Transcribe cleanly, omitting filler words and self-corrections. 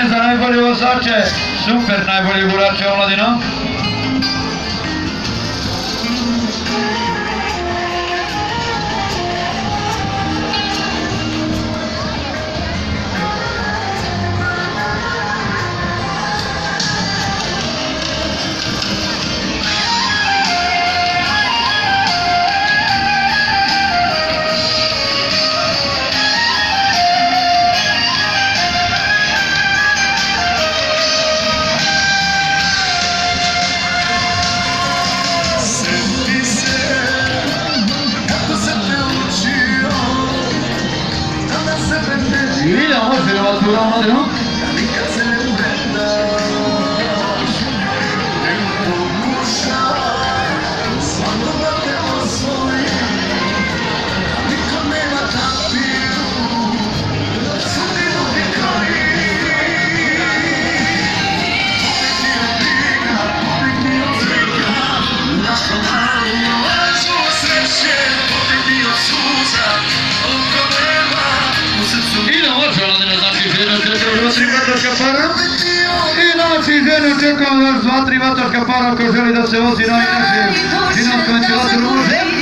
Nagrđivanje za najbolje vozače, super najbolji gurače omladino. Idemo, filmatura omladino. Želim čekam vas 2-3 vatarska para ko želi da se vozi na inače ženskom ventilator može.